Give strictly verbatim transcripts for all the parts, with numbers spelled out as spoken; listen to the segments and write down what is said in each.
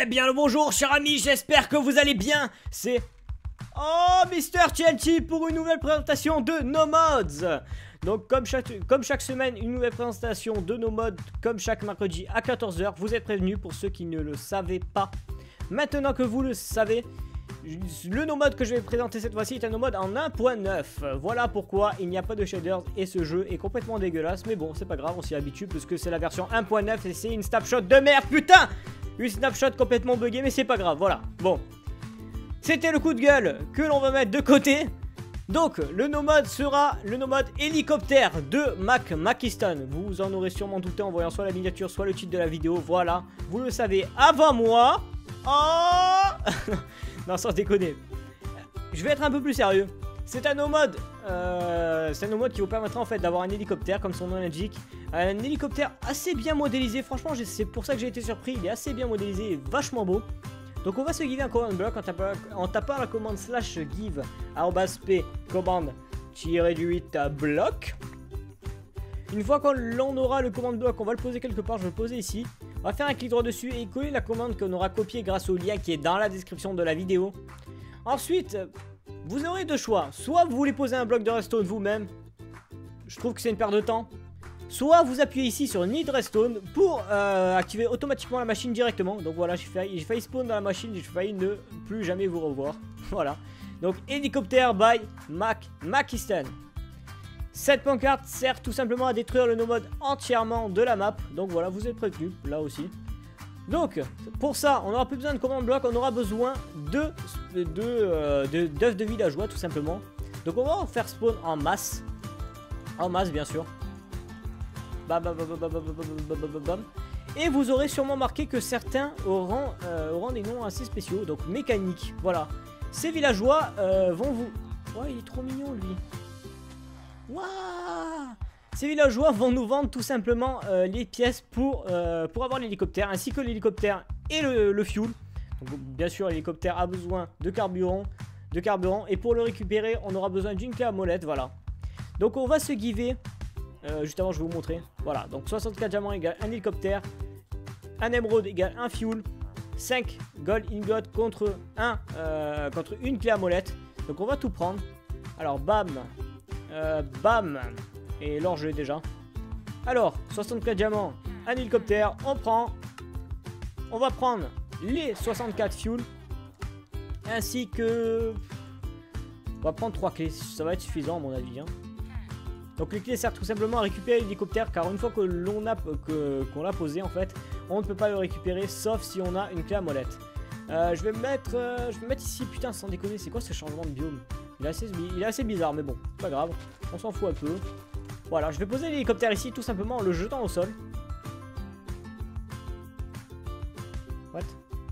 bien le bonjour chers amis, j'espère que vous allez bien. C'est... Oh Mister T N T pour une nouvelle présentation de No Mods. Donc comme chaque, comme chaque semaine, une nouvelle présentation de No Mods, comme chaque mercredi à quatorze heures. Vous êtes prévenus pour ceux qui ne le savaient pas. Maintenant que vous le savez, le No Mod que je vais présenter cette fois-ci est un No Mod en un point neuf. Voilà pourquoi il n'y a pas de shaders et ce jeu est complètement dégueulasse. Mais bon, c'est pas grave, on s'y habitue parce que c'est la version un point neuf et c'est une snapshot de merde, putain. Une snapshot complètement buggée, mais c'est pas grave, voilà. Bon, c'était le coup de gueule que l'on va mettre de côté. Donc, le No Mod sera le No Mod hélicoptère de Mac Makistan. Vous en aurez sûrement douté en voyant soit la miniature, soit le titre de la vidéo. Voilà, vous le savez avant moi. Oh non, sans déconner. Je vais être un peu plus sérieux. C'est un No Mod, euh, c'est un No Mod qui vous permettra en fait d'avoir un hélicoptère, comme son nom l'indique. Un hélicoptère assez bien modélisé. Franchement, c'est pour ça que j'ai été surpris. Il est assez bien modélisé et vachement beau. Donc on va se guider un command block en tapant, en tapant la commande slash give arrobas p commande tiré du huit à bloc. Une fois qu'on l'on aura le command block, on va le poser quelque part. Je vais le poser ici. On va faire un clic droit dessus et coller la commande qu'on aura copiée grâce au lien qui est dans la description de la vidéo. Ensuite, vous aurez deux choix. Soit vous voulez poser un bloc de redstone vous-même. Je trouve que c'est une perte de temps. Soit vous appuyez ici sur Need Redstone pour euh, activer automatiquement la machine directement. Donc voilà, j'ai failli, failli spawn dans la machine et j'ai failli ne plus jamais vous revoir. Voilà. Donc hélicoptère by Mac Makistan. Cette pancarte sert tout simplement à détruire le No Mod entièrement de la map. Donc voilà, vous êtes prévenus, là aussi. Donc, pour ça, on n'aura plus besoin de command block, on aura besoin de de, euh, de, d'œufs de villageois, tout simplement. Donc on va en faire spawn en masse. En masse, bien sûr. Bam, bam, bam, bam, bam, bam, bam, bam. Et vous aurez sûrement marqué que certains auront, euh, auront des noms assez spéciaux, donc mécaniques. Voilà. Ces villageois euh, vont vous... Ouais, il est trop mignon, lui. Waouh! Ces villageois vont nous vendre tout simplement euh, les pièces pour, euh, pour avoir l'hélicoptère, ainsi que l'hélicoptère et le, le fuel. Donc, bien sûr, l'hélicoptère a besoin de carburant, de carburant, et pour le récupérer, on aura besoin d'une clé à molette, voilà. Donc on va se giver, euh, juste avant je vais vous montrer, voilà. Donc soixante-quatre diamants égale un hélicoptère, un émeraude égale un fuel, cinq gold ingot contre, un, euh, contre une clé à molette. Donc on va tout prendre. Alors bam, euh, bam. Et l'or je l'ai déjà. Alors, soixante-quatre diamants, un hélicoptère, on prend. On va prendre les soixante-quatre fuel. Ainsi que... On va prendre trois clés, ça va être suffisant à mon avis. Hein. Donc les clés servent tout simplement à récupérer l'hélicoptère. Car une fois que l'on a que, qu'on l'a posé en fait, on ne peut pas le récupérer sauf si on a une clé à molette. Euh, je vais me mettre, euh, je vais me mettre ici, putain sans déconner, c'est quoi ce changement de biome? Il est assez, il est assez bizarre mais bon, pas grave, on s'en fout un peu. Voilà, je vais poser l'hélicoptère ici tout simplement en le jetant au sol. What?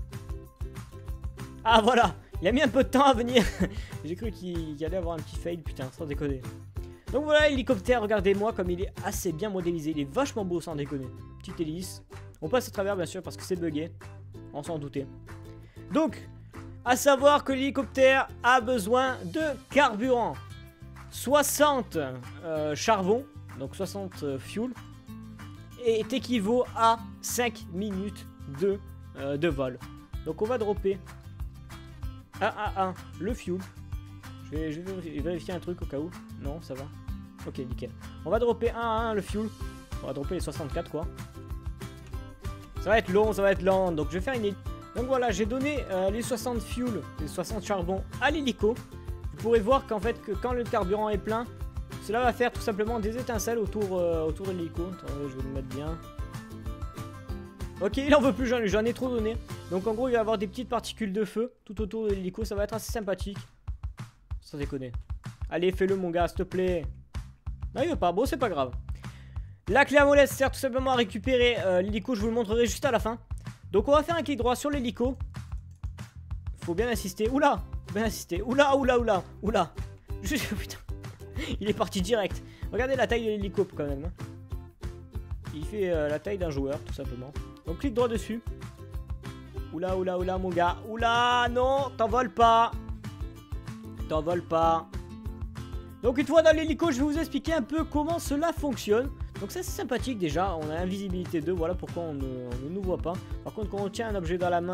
Ah voilà, il a mis un peu de temps à venir. J'ai cru qu'il y allait avoir un petit fail, putain, sans déconner. Donc voilà, l'hélicoptère, regardez-moi comme il est assez bien modélisé. Il est vachement beau, sans déconner. Petite hélice. On passe à travers, bien sûr, parce que c'est bugué. On s'en doutait. Donc, à savoir que l'hélicoptère a besoin de carburant. soixante euh, charbon, donc soixante euh, fuel, est équivaut à cinq minutes de, euh, de vol. Donc on va dropper un à un le fuel. Je vais, je vais vérifier un truc au cas où. Non, ça va. Ok, nickel. On va dropper un à un le fuel. On va dropper les soixante-quatre quoi. Ça va être long, ça va être lent. Donc je vais faire une... Donc voilà, j'ai donné euh, les soixante fuel, les soixante charbon à l'hélico. Vous pourrez voir qu'en fait, que quand le carburant est plein, cela va faire tout simplement des étincelles autour, euh, autour de l'hélico. Attendez, je vais le mettre bien. Ok, il en veut plus, j'en ai trop donné. Donc en gros, il va y avoir des petites particules de feu tout autour de l'hélico. Ça va être assez sympathique. Sans déconner. Allez, fais-le mon gars, s'il te plaît. Non, il veut pas. Bon, c'est pas grave. La clé à molette sert tout simplement à récupérer euh, l'hélico. Je vous le montrerai juste à la fin. Donc on va faire un clic droit sur l'hélico. Faut bien insister. Oula! Bien insister. Oula, oula, oula, oula. Je... Putain. Il est parti direct. Regardez la taille de l'hélico quand même. Il fait euh, la taille d'un joueur, tout simplement. Donc clique droit dessus. Oula, oula, oula, mon gars. Oula, non, t'envoles pas. T'envoles pas. Donc une fois dans l'hélico, je vais vous expliquer un peu comment cela fonctionne. Donc ça c'est sympathique déjà, on a invisibilité deux, voilà pourquoi on ne, on ne nous voit pas. Par contre quand on tient un objet dans la main,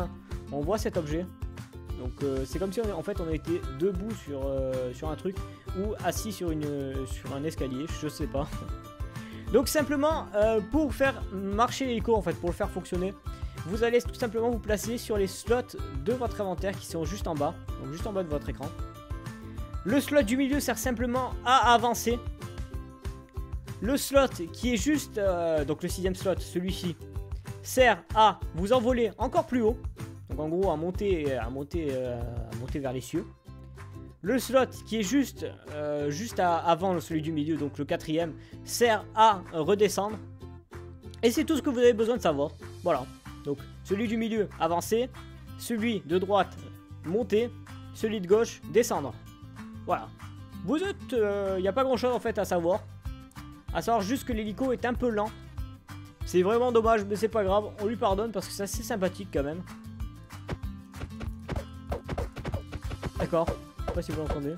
on voit cet objet. Donc euh, c'est comme si on, en fait on était debout sur, euh, sur un truc ou assis sur, une, sur un escalier, je sais pas. Donc simplement euh, pour faire marcher l'hélico, en fait pour le faire fonctionner, vous allez tout simplement vous placer sur les slots de votre inventaire qui sont juste en bas, donc juste en bas de votre écran. Le slot du milieu sert simplement à avancer. Le slot qui est juste, euh, donc le sixième slot, celui-ci, sert à vous envoler encore plus haut. Donc en gros à monter, à monter, euh, à monter vers les cieux. Le slot qui est juste, euh, juste à, avant celui du milieu, donc le quatrième, sert à redescendre. Et c'est tout ce que vous avez besoin de savoir. Voilà. Donc celui du milieu, avancer. Celui de droite, monter. Celui de gauche, descendre. Voilà. Vous êtes... Il euh, n'y a pas grand chose en fait à savoir. À savoir juste que l'hélico est un peu lent. C'est vraiment dommage, mais c'est pas grave. On lui pardonne parce que c'est assez sympathique quand même. D'accord. Je sais pas si vous l'entendez.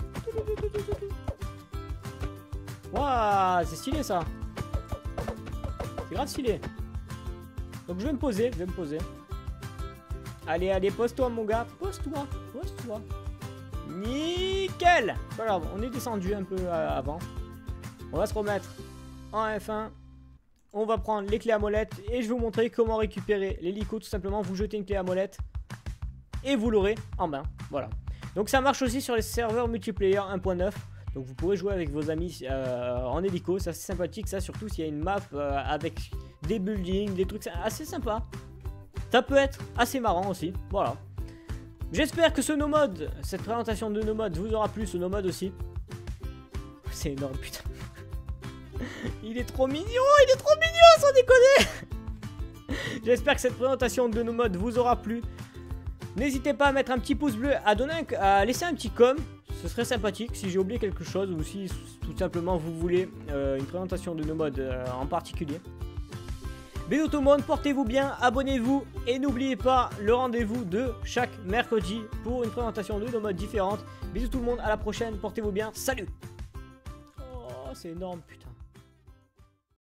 Waouh, c'est stylé ça. C'est grave stylé. Donc je vais me poser, je vais me poser. Allez, allez, pose-toi mon gars. Pose-toi, pose-toi. Nickel. Pas grave, on est descendu un peu euh, avant. On va se remettre en F un. On va prendre les clés à molette et je vais vous montrer comment récupérer l'hélico. Tout simplement, vous jetez une clé à molette et vous l'aurez en main. Voilà. Donc ça marche aussi sur les serveurs multiplayer un point neuf. Donc vous pourrez jouer avec vos amis euh, en hélico. C'est assez sympathique ça, surtout s'il y a une map euh, avec des buildings, des trucs assez sympa. Ça peut être assez marrant aussi. Voilà. J'espère que ce no mode, cette présentation de no mode vous aura plu, ce no mode aussi. C'est énorme, putain. Il est trop mignon, il est trop mignon, sans déconner. J'espère que cette présentation de no mode vous aura plu. N'hésitez pas à mettre un petit pouce bleu, à, donner un, à laisser un petit com. Ce serait sympathique si j'ai oublié quelque chose ou si tout simplement vous voulez euh, une présentation de no mode euh, en particulier. Bisous tout le monde, portez-vous bien, abonnez-vous et n'oubliez pas le rendez-vous de chaque mercredi pour une présentation de no mode différente. Bisous tout le monde, à la prochaine, portez-vous bien, salut. Oh, c'est énorme, putain.